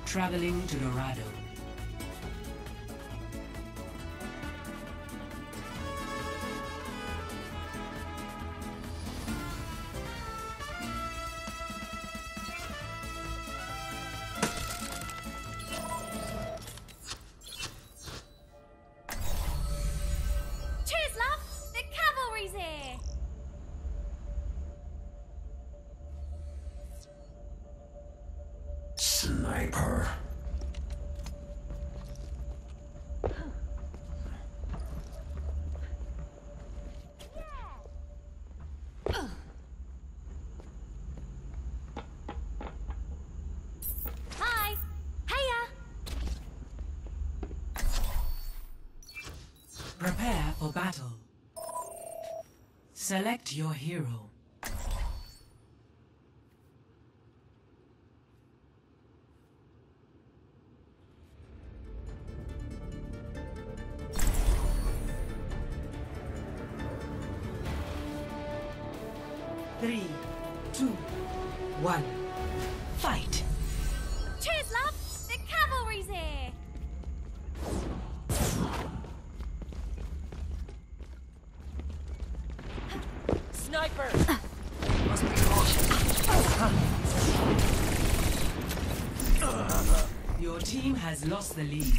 Traveling to Dorado. Cheers, love! The cavalry's here! Sniper. Hi! Hiya! Prepare for battle. Select your hero. Three, two, one, fight! Cheers, love! The cavalry's here! Sniper! Must be cautious. Your team has lost the lead.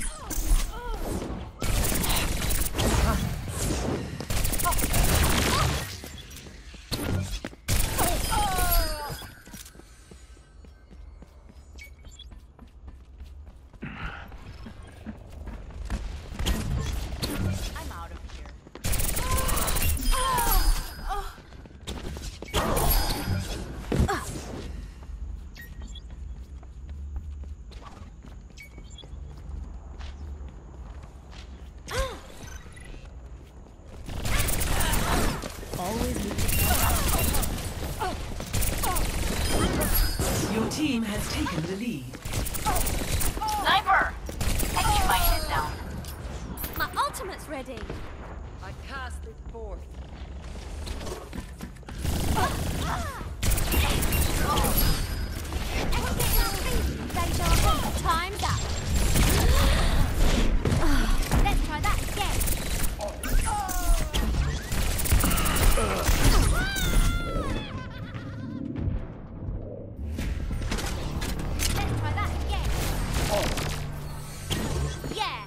I'm out of here. Your team has taken the lead. Sniper! Get my head down. My ultimate's ready! I cast it forth. Ever get that feeling, deja vu? Time's up! Let's try that again! Let's try that again! Yeah!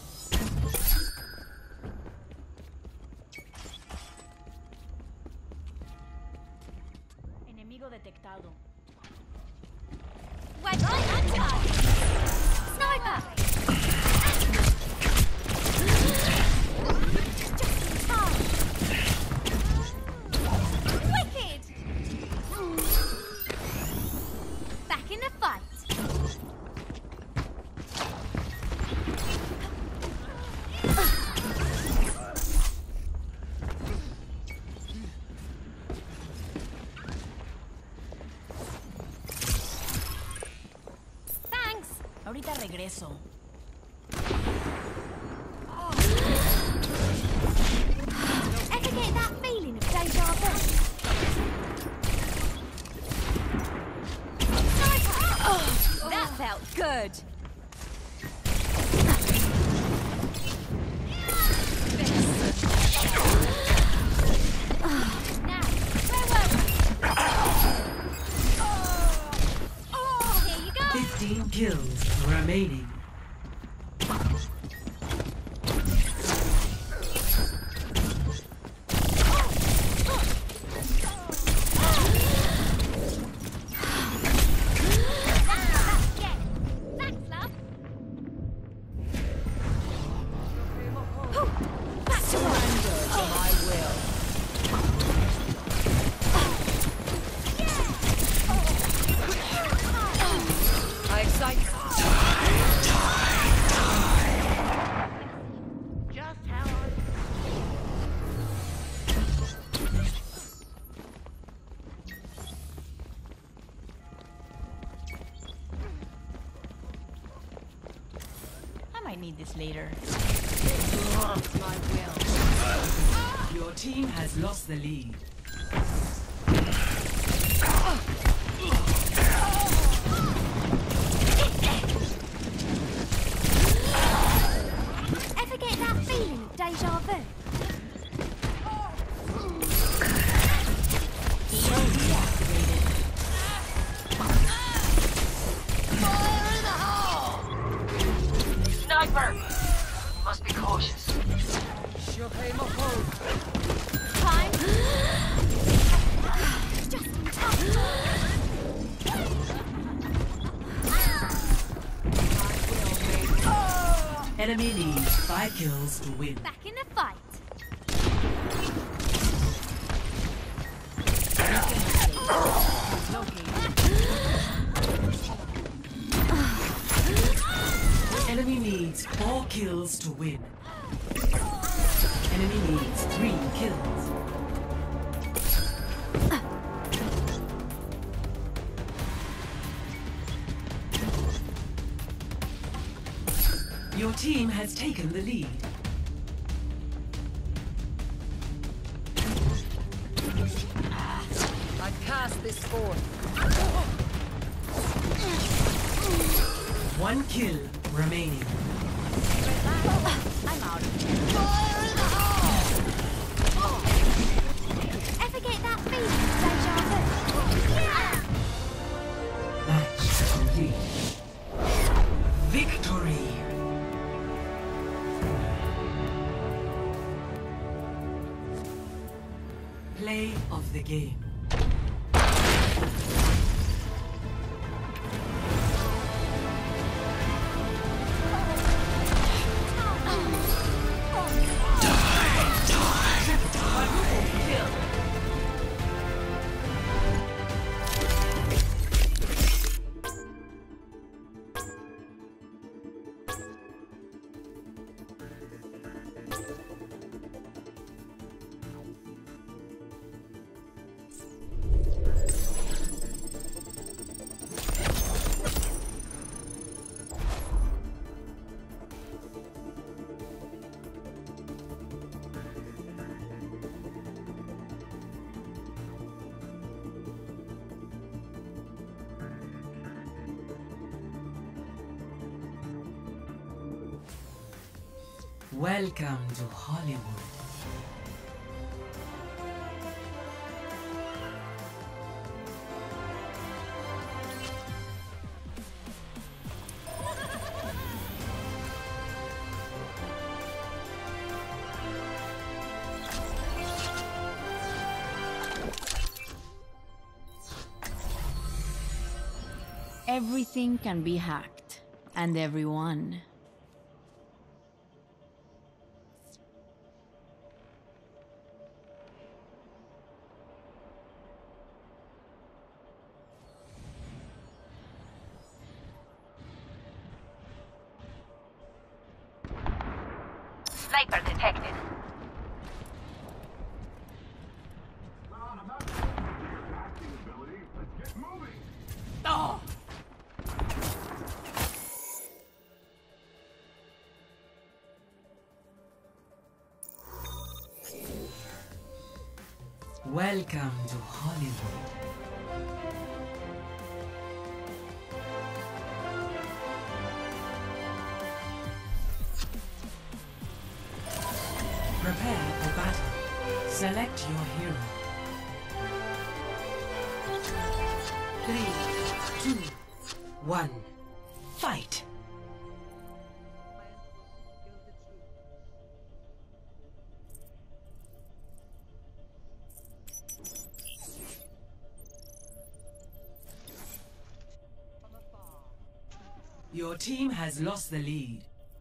Enemigo detectado. Wait, anti! Sniper! Just in time! Wicked! Back in the fight! Thanks! Ahorita regreso. Ever get that feeling of deja vu? Sniper! That felt good! Now, where were we? Here you go! 15 kills remaining. Thanks, love! I excite. Just how I might need this later. My will. Your team has lost the lead. Enemy needs 5 kills to win. Back in the fight. Enemy needs 4 kills to win. Enemy needs 3 kills. Your team has taken the lead. I cast this forth. 1 kill remaining. I'm out of here. Ever get that feeling of deja vu? Match complete. Victory! Play of the game. Welcome to Hollywood. Everything can be hacked, and everyone. Sniper detected. Oh! Welcome to Hollywood. Prepare for battle. Select your hero. 3, 2, 1. Fight! Your team has lost the lead.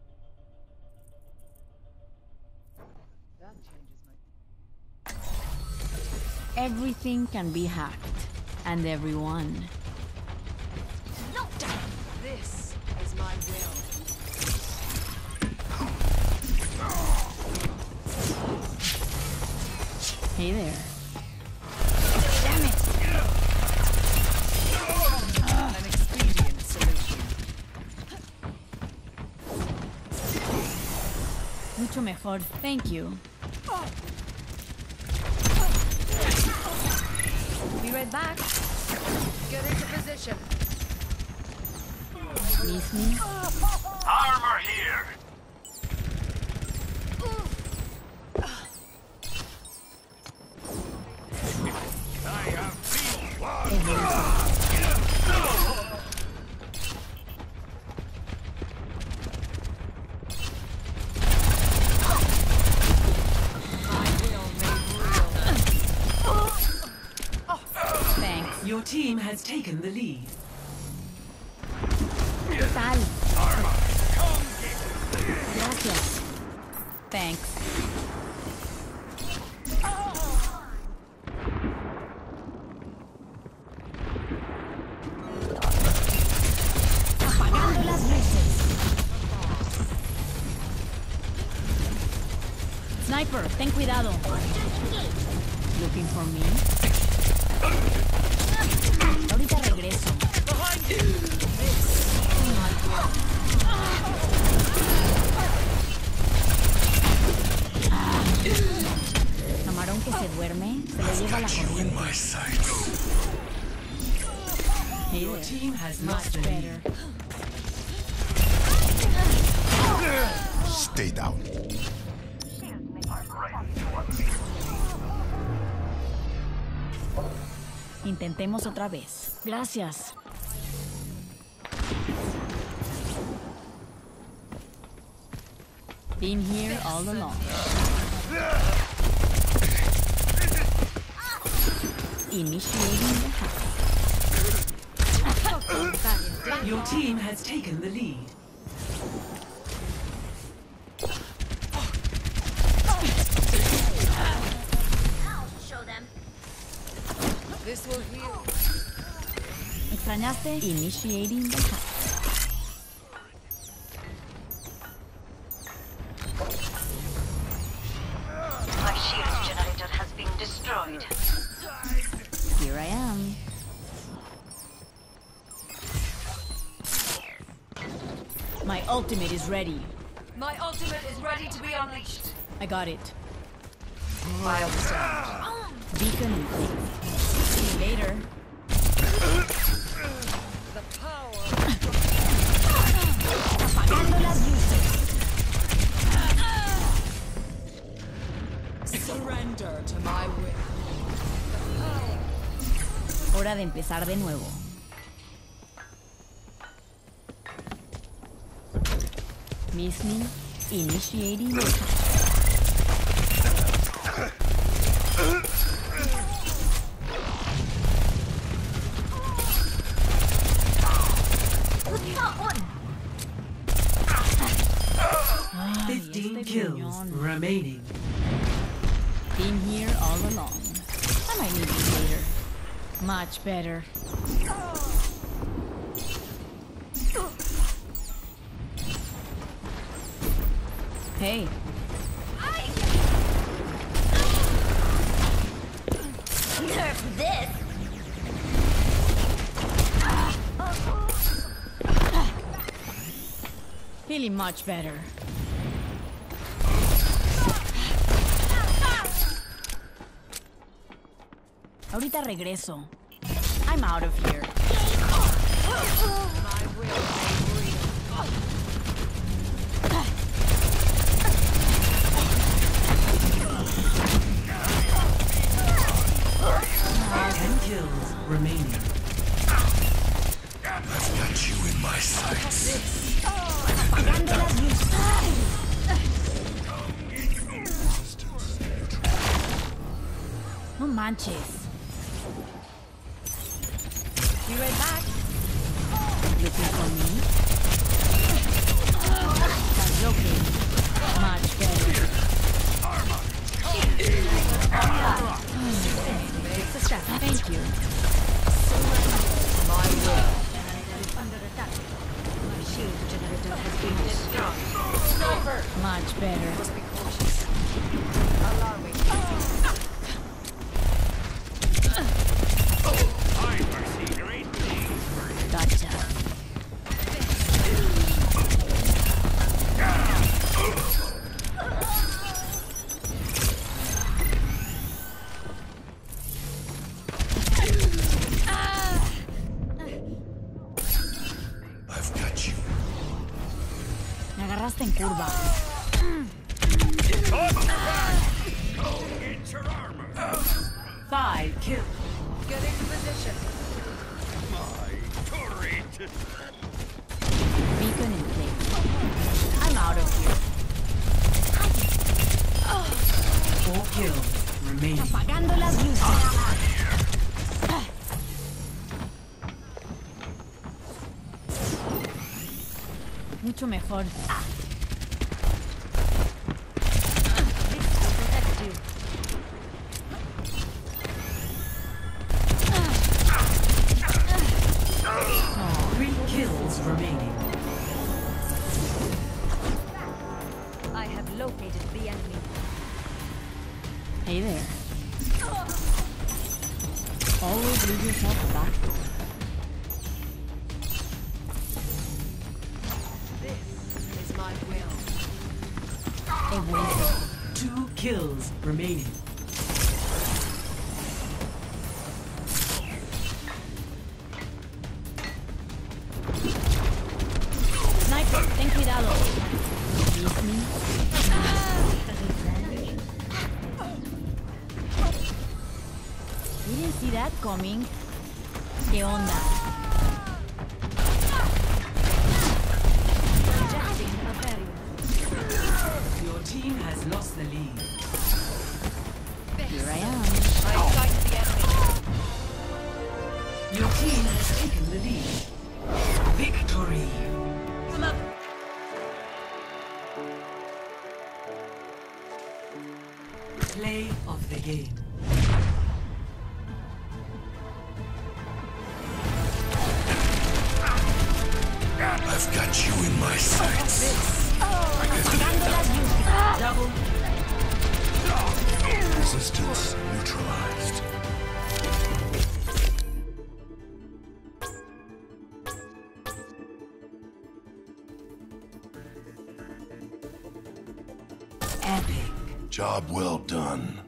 Everything can be hacked, and everyone. Lockdown! This is my will. Hey there. Damn it! An expedient solution. Mucho mejor, thank you. Be right back. Get into position. Miss me? Armor here! I have seen one! Thanks. Your team has taken the lead. ¿Qué tal? Armor, come get it! Gracias. Thanks. Apagando las luces. Sniper, ten cuidado. Looking for me? Ahorita regreso. Camarón que se duerme, se lo lleva la corriente. Hey Your there. team has Much lost the lead. better. Stay down. Intentemos otra vez. Gracias. Been here all along. Initiating the hack. Your team has taken the lead. Show them. This will heal. ¿Extrañaste? Initiating the hack. My shield generator has been destroyed. Here I am. My ultimate is ready. My ultimate is ready to be unleashed. I got it. Milestone. Beacon in place. See you later. The power. Apagando las luces. Surrender to my will. Hora de empezar de nuevo. Miss me? Initiating the hack. Ah, 15 este kills gruñón. remaining. Been here all along. I might need this later. Much better. Hey. Nerf this. Feeling much better. Ahorita regreso. I'm out of here. My will may breathe. 10 kills remaining. I've got you in my sights. Apagando las luces. No manches. Be right back. Looking for me? That's okay. Much better. Thank you. My will. Under attack. My shield generator has been destroyed. Sniper. Much better. Must be cautious. Alarming. I foresee great things. Gotcha. I've got you. Me agarraste en curva. Get your armor. 5 kills. Get into position. My turret. Beacon in place. I'm out of here. 4 kills remaining. Apagando las luces. Mucho mejor. 2 kills remaining. Sniper, ten cuidado. Miss me? You didn't see that coming. ¿Qué onda? Projecting a barrier. Your team has lost the lead. Here I am. I sighted the enemy. Your team has taken the lead. Victory. Come up. Play of the game. I've got you in my sights. Double. Resistance neutralized. Epic. Job well done.